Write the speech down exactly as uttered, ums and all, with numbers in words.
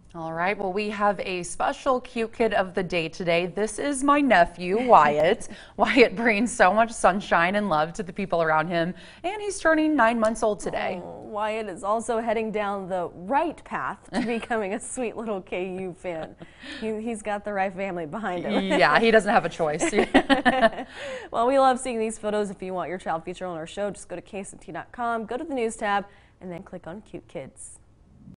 All right, well, we have a special cute kid of the day today. This is my nephew, Wyatt. Wyatt brings so much sunshine and love to the people around him, and he's turning nine months old today. Oh, Wyatt is also heading down the right path to becoming a sweet little K U fan. He, he's got the right family behind him. Yeah, he doesn't have a choice. Well, we love seeing these photos. If you want your child featured on our show, just go to K S N T dot com, go to the news tab, and then click on Cute Kids.